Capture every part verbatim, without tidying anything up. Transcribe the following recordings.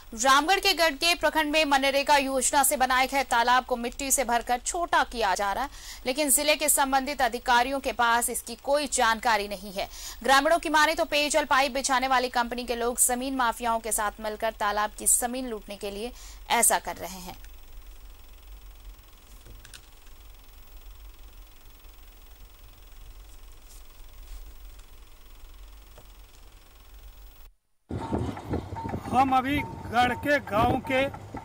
रामगढ़ के गढ़के प्रखंड में मनरेगा योजना से बनाए गए तालाब को मिट्टी से भरकर छोटा किया जा रहा है, लेकिन जिले के संबंधित अधिकारियों के पास इसकी कोई जानकारी नहीं है। ग्रामीणों की माने तो पेयजल पाइप बिछाने वाली कंपनी के लोग जमीन माफियाओं के साथ मिलकर तालाब की जमीन लूटने के लिए ऐसा कर रहे हैं। हम अभी गढ़ के गांव के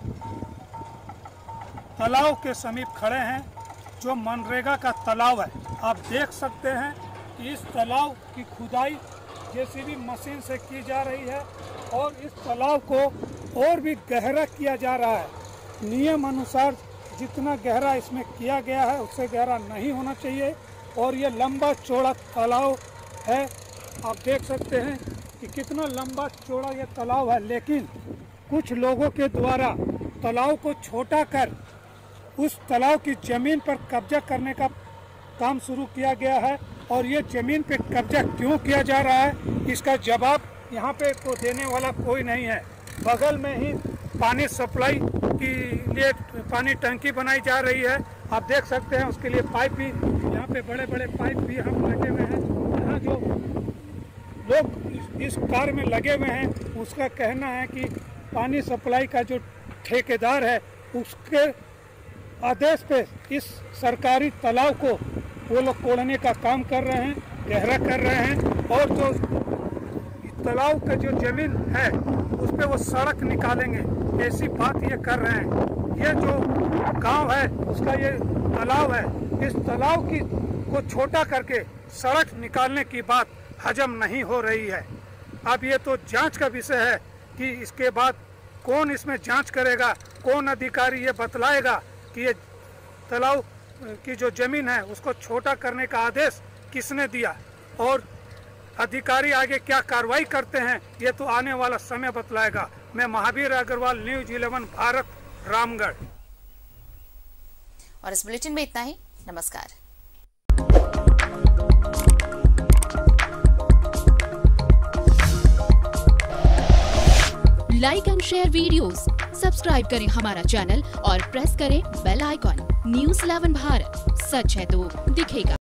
तालाब के समीप खड़े हैं, जो मनरेगा का तालाब है। आप देख सकते हैं कि इस तालाब की खुदाई जेसीबी मशीन से की जा रही है और इस तालाब को और भी गहरा किया जा रहा है। नियम अनुसार जितना गहरा इसमें किया गया है उससे गहरा नहीं होना चाहिए और ये लंबा चौड़ा तालाब है। आप देख सकते हैं कि कितना लंबा चौड़ा ये तालाब है, लेकिन कुछ लोगों के द्वारा तालाब को छोटा कर उस तालाब की जमीन पर कब्जा करने का काम शुरू किया गया है। और ये जमीन पे कब्जा क्यों किया जा रहा है, इसका जवाब यहाँ पे को देने वाला कोई नहीं है। बगल में ही पानी सप्लाई के लिए पानी टंकी बनाई जा रही है। आप देख सकते हैं उसके लिए पाइप भी यहाँ पे बड़े बड़े पाइप भी हम लगे हुए हैं। यहाँ जो लोग इस कार्य में लगे हुए हैं उसका कहना है कि पानी सप्लाई का जो ठेकेदार है उसके आदेश पे इस सरकारी तालाब को वो लोग कोड़ने का काम कर रहे हैं, गहरा कर रहे हैं और जो तालाब का जो जमीन है उस पे वो सड़क निकालेंगे, ऐसी बात ये कर रहे हैं। ये जो गांव है उसका ये तालाब है, इस तालाब की को छोटा करके सड़क निकालने की बात हजम नहीं हो रही है। अब ये तो जांच का विषय है कि इसके बाद कौन इसमें जांच करेगा, कौन अधिकारी ये बतलाएगा कि ये तालाब की जो जमीन है उसको छोटा करने का आदेश किसने दिया और अधिकारी आगे क्या कार्रवाई करते हैं, ये तो आने वाला समय बतलाएगा। मैं महावीर अग्रवाल, न्यूज इलेवन भारत, रामगढ़। और इस बुलेटिन में इतना ही। नमस्कार। Like and share videos, subscribe करें हमारा चैनल और प्रेस करें bell icon. News eleven Bharat, सच है तो दिखेगा।